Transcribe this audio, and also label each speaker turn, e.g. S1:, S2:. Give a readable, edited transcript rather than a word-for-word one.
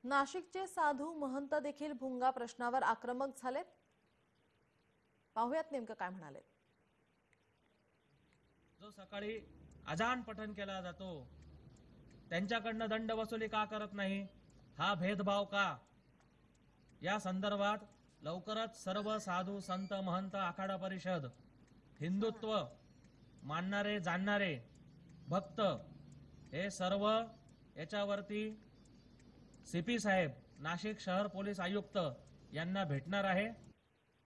S1: नाशिकचे साधू महंत देखील भुंगा प्रश्नावर आक्रमक झालेत। पाहुयात नेमकं काय म्हणाले।
S2: जो सकाळी अजान पठण केला जातो त्यांच्याकडनं दंड वसुली का करत नाही, हा भेदभाव का? या संदर्भात लवकरच सर्व साधू संत महंत आखाडा परिषद, हिंदुत्व मानणारे जाणणारे भक्त हे सर्व याच्यावरती सीपी साहेब नाशिक शहर पोलीस आयुक्त यांना भेटणार आहे।